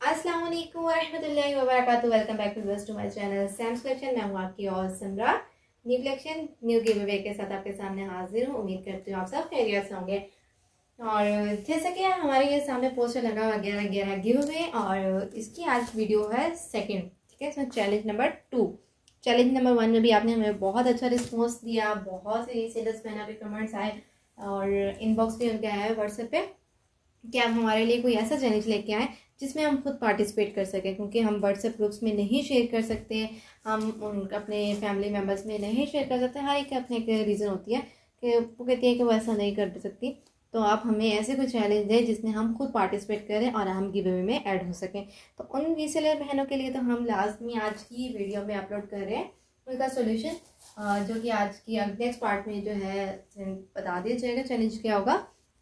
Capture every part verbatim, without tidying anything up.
अस्सलाम वालेकुम वरहमतुल्लाहि वबरकातुहू। Welcome back to to my channel sam's collection. मैं हूँ आपकी और Simra. New collection new giveaway के साथ आपके सामने हाजिर हूँ। उम्मीद करती हूँ आप सब खैरियत से होंगे। और जैसा कि हमारे ये सामने पोस्टर लगा हुआ ग्यारह ग्यारह गिव अवे, और इसकी आज वीडियो है सेकेंड। ठीक है, इसमें challenge number two. Challenge number one में भी आपने हमें बहुत अच्छा रिस्पॉन्स दिया, बहुत से रीसेलर्स मैंने पे कमेंट्स आए और इनबॉक्स पे उनके आए व्हाट्सएप पे कि आप हमारे लिए कोई ऐसा चैलेंज लेके आए जिसमें हम खुद पार्टिसिपेट कर सकें, क्योंकि हम व्हाट्सएप ग्रुप्स में नहीं शेयर कर सकते, हम उन अपने फैमिली मेम्बर्स में नहीं शेयर कर सकते। हर एक अपने एक रीज़न होती है कि वो कहती है कि वो ऐसा नहीं कर सकती। तो आप हमें ऐसे कोई चैलेंज दें जिसमें हम खुद पार्टिसिपेट करें और हम गिव अवे में ऐड हो सकें। तो उन रीसेलर बहनों के लिए तो हम लाजमी आज की वीडियो में अपलोड कर रहे हैं उनका सोल्यूशन, जो कि आज की नेक्स्ट पार्ट में जो है बता दिया जाएगा चैलेंज क्या होगा।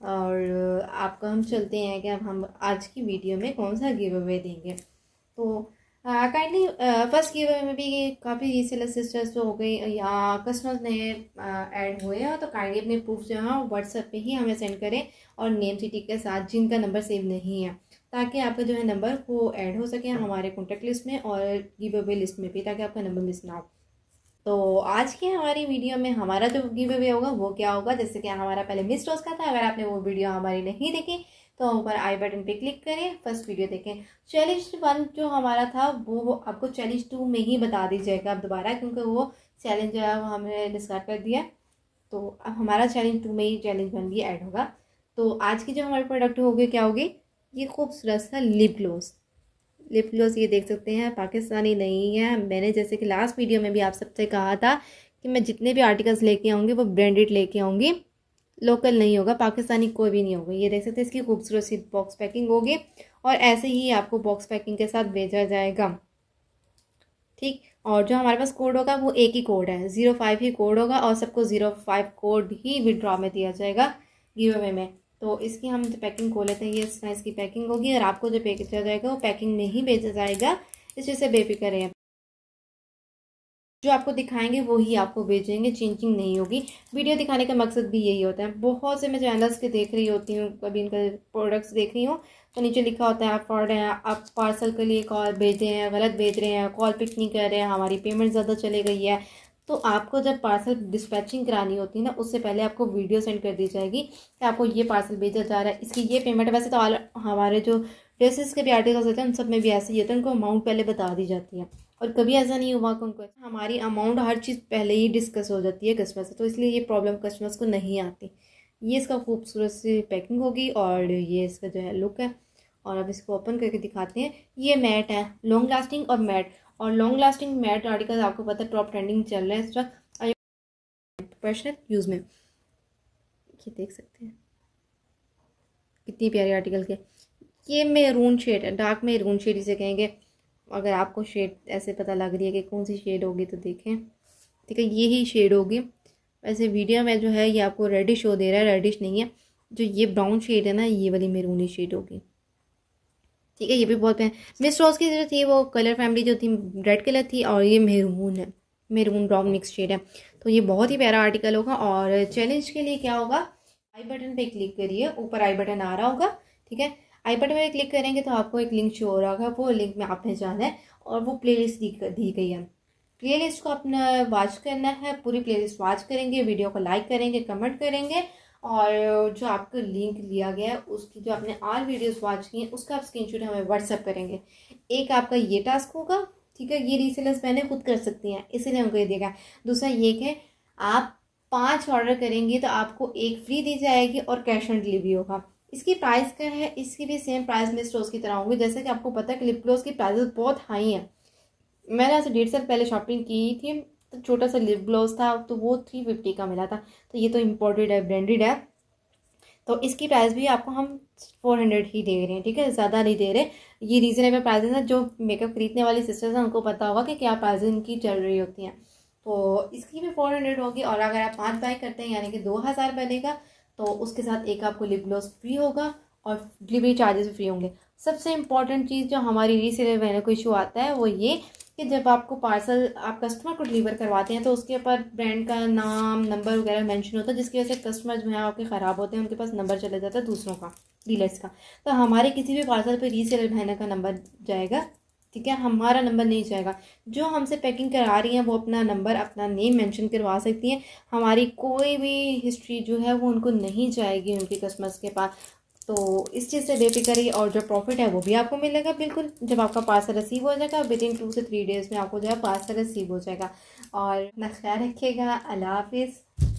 और आपको हम चलते हैं कि अब हम आज की वीडियो में कौन सा गिव अवे देंगे। तो काइंडली फर्स्ट गिव अवे में भी काफ़ी रीसेलर सिस्टर्स जो हो गई या कस्टमर्स नए ऐड हुए हैं, तो काइंडली अपने प्रूफ जो है व्हाट्सएप पे ही हमें सेंड करें और नेम सिटी के साथ जिनका नंबर सेव नहीं है, ताकि आपका जो है नंबर वो ऐड हो सके हमारे कॉन्टेक्ट लिस्ट में और गिव अवे लिस्ट में भी, ताकि आपका नंबर मिस ना हो। तो आज की हमारी वीडियो में हमारा जो गिव अवे होगा वो क्या होगा, जैसे कि हमारा पहले मिस रोज का था। अगर आपने वो वीडियो हमारी नहीं देखी तो ऊपर आई बटन पे क्लिक करें, फर्स्ट वीडियो देखें। चैलेंज वन जो हमारा था वो आपको चैलेंज टू में ही बता दी जाएगा अब दोबारा, क्योंकि वो चैलेंज जो है वो हमने डिस्कार्ड कर दिया। तो अब हमारा चैलेंज टू में ही चैलेंज वन भी ऐड होगा। तो आज की जो हमारी प्रोडक्ट होगी क्या होगी, ये खूबसूरत सा लिप ग्लोस। लिप ग्लोस ये देख सकते हैं, पाकिस्तानी नहीं है। मैंने जैसे कि लास्ट वीडियो में भी आप सबसे कहा था कि मैं जितने भी आर्टिकल्स लेके आऊँगी वो ब्रांडेड लेके आऊँगी, लोकल नहीं होगा, पाकिस्तानी कोई भी नहीं होगा। ये देख सकते हैं, इसकी खूबसूरत सी बॉक्स पैकिंग होगी और ऐसे ही आपको बॉक्स पैकिंग के साथ भेजा जाएगा। ठीक, और जो हमारे पास कोड होगा वो एक ही कोड है, ज़ीरो फाइव ही कोड होगा और सबको ज़ीरो फाइव कोड ही विड्रॉ में दिया जाएगा गिव अवे में। तो इसकी हम जो पैकिंग खोल लेते हैं, ये इस साइज़ की पैकिंग होगी और आपको जो भेजा जाएगा वो पैकिंग में ही भेजा जाएगा। इस वजह से बेफिक्र हैं, जो आपको दिखाएंगे वो ही आपको भेजेंगे, चेंजिंग नहीं होगी। वीडियो दिखाने का मकसद भी यही होता है। बहुत से मैं चैनल्स के देख रही होती हूँ, कभी इनका प्रोडक्ट्स देख रही हूँ तो नीचे लिखा होता है आप फ्रॉड हैं, आप पार्सल के लिए कॉल भेजे हैं, गलत भेज रहे हैं, कॉल पिक नहीं कर रहे हैं, हमारी पेमेंट ज़्यादा चली गई है। तो आपको जब पार्सल डिस्पैचिंग करानी होती है ना, उससे पहले आपको वीडियो सेंड कर दी जाएगी कि आपको ये पार्सल भेजा जा रहा है, इसकी ये पेमेंट। वैसे तो हमारे जो ड्रेसेस के भी आर्टिकल्स होते हैं उन सब में भी ऐसे ही होता है, उनको अमाउंट पहले बता दी जाती है। और कभी ऐसा नहीं हुआ कि उनको हमारी अमाउंट हर चीज़ पहले ही डिस्कस हो जाती है कस्टमर से, तो इसलिए ये प्रॉब्लम कस्टमर्स को नहीं आती। ये इसका खूबसूरत सी पैकिंग होगी और ये इसका जो है लुक है। और अब इसको ओपन करके दिखाते हैं। ये मैट है, लॉन्ग लास्टिंग और मैट, और लॉन्ग लास्टिंग मैट आर्टिकल आपको पता है टॉप ट्रेंडिंग चल रहा है इस वक्त प्रोफेशनल यूज़ में। ये देख सकते हैं कितनी प्यारी आर्टिकल के। ये मैरून शेड है, डार्क मैरून शेड इसे कहेंगे। अगर आपको शेड ऐसे पता लग रही है कि कौन सी शेड होगी तो देखें, ठीक है, ये ही शेड होगी। वैसे वीडियो में जो है ये आपको रेडिश शो दे रहा है, रेडिश नहीं है। जो ये ब्राउन शेड है ना, ये वाली मैरूनी शेड होगी। ठीक है, ये भी बहुत है। मिस रोज की जो थी वो कलर फैमिली जो थी रेड कलर थी, और ये मेरून है, मेरून ब्राउन मिक्स शेड है। तो ये बहुत ही प्यारा आर्टिकल होगा। और चैलेंज के लिए क्या होगा, आई बटन पे क्लिक करिए, ऊपर आई बटन आ रहा होगा। ठीक है, आई बटन पे क्लिक करेंगे तो आपको एक लिंक शो हो रहा होगा, वो लिंक में आपने जाना है और वो प्लेलिस्ट दी दी गई है। प्लेलिस्ट को अपना वॉच करना है, पूरी प्लेलिस्ट वॉच करेंगे, वीडियो को लाइक करेंगे, कमेंट करेंगे, और जो आपको लिंक लिया गया है उसकी जो आपने ऑल वीडियोस वॉच की हैं उसका आप स्क्रीनशॉट हमें व्हाट्सएप करेंगे। एक आपका ये टास्क होगा, ठीक है, ये रीसेलर्स मैंने खुद कर सकती हैं, इसीलिए हमको ये देगा। दूसरा ये कि आप पाँच ऑर्डर करेंगे तो आपको एक फ्री दी जाएगी और कैश ऑन डिलीवरी होगा। इसकी प्राइस क्या है, इसकी भी सेम प्राइस मिस रोज की तरह होंगी। जैसे कि आपको पता है कि लिप ग्लोस की प्राइसेस बहुत हाई हैं। मैंने ऐसे डेढ़ साल पहले शॉपिंग की थी तो छोटा सा लिप ग्लोस था, तो वो थ्री फिफ्टी का मिला था। तो ये तो इम्पोर्टेड है, ब्रांडेड है, तो इसकी प्राइस भी आपको हम फोर हंड्रेड ही दे रहे हैं। ठीक है, ज़्यादा नहीं दे रहे, ये रीजनेबल प्राइसेस हैं। जो मेकअप खरीदने वाली सिस्टर्स हैं उनको पता होगा कि क्या प्राइस इनकी चल रही होती हैं। तो इसकी भी फोर हंड्रेड होगी। और अगर आप पाँच बाई करते हैं यानी कि दो हज़ार बनेगा, तो उसके साथ एक आपको लिप ग्लोस फ्री होगा और डिलीवरी चार्जेस फ्री होंगे। सबसे इम्पॉर्टेंट चीज़ जो हमारी रीसेलर बहनों को इशू आता है वो ये कि जब आपको पार्सल आप कस्टमर को डिलीवर करवाते हैं तो उसके ऊपर ब्रांड का नाम, नंबर वगैरह मेंशन होता है, जिसकी वजह से कस्टमर जो है आपके ख़राब होते हैं, उनके पास नंबर चला जाता है दूसरों का। डीलर्स का। तो हमारे किसी भी पार्सल पे रीसेलर बहना का नंबर जाएगा, ठीक है, हमारा नंबर नहीं जाएगा। जो हमसे पैकिंग करा रही हैं वो अपना नंबर, अपना नेम मेंशन करवा सकती हैं, हमारी कोई भी हिस्ट्री जो है वो उनको नहीं जाएगी उनके कस्टमर्स के पास। तो इस चीज़ से बेफिक्र रहिए, और जो प्रॉफिट है वो भी आपको मिलेगा बिल्कुल जब आपका पार्सल रिसीव हो जाएगा। विद इन टू से थ्री डेज़ में आपको जो है पार्सल रिसीव हो जाएगा। और अपना ख्याल रखिएगा। अल्लाह हाफिज़।